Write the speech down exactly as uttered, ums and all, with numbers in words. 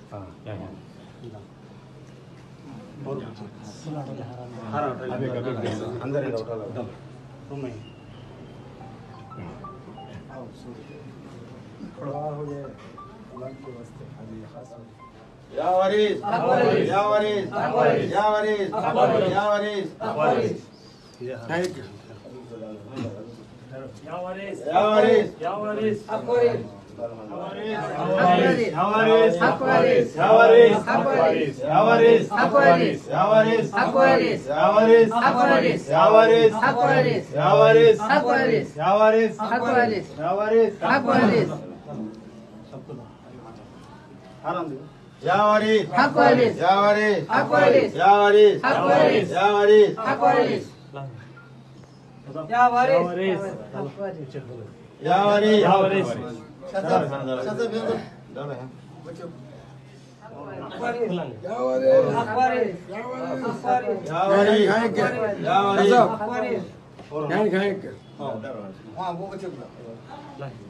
हाँ क्या है अभी कभी अंदर ही उठा लो तुम नहीं थोड़ा हो जाए लग के वास्ते खाली खास हो या वरीस या वरीस या वरीस या वरीस थैंक यू या वारिस या वरीस या वारिस Akwaris. Yavaris, Yavaris, Akwaris. Yavaris, Akwaris. Yavaris, Akwaris. Yavaris, Akwaris. Yavaris, Akwaris. Yavaris, Akwaris. Yavaris, Akwaris. Yavaris, Akwaris. Yavaris, Akwaris. Yavaris, Akwaris. Yavaris, Akwaris. Yavaris, Akwaris. Yavaris, Akwaris. Ya waris. Yavaris, Yavaris. Akwaris. Yavaris, Yavaris, thank you Akwaris. Thank you Yavaris.